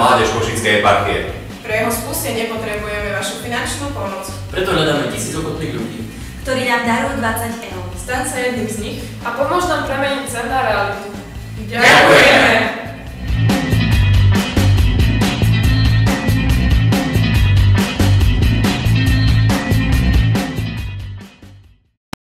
mládež Košickej eparchie. Pre jeho spustenie potrebujeme vašu finančnú pomoc. Preto hľadáme 1000 ochotných ľudí, ktorí nám darujú 20 eur. Staň sa jedným z nich a pomôž nám premeniť sen na realitu. Ďakujem.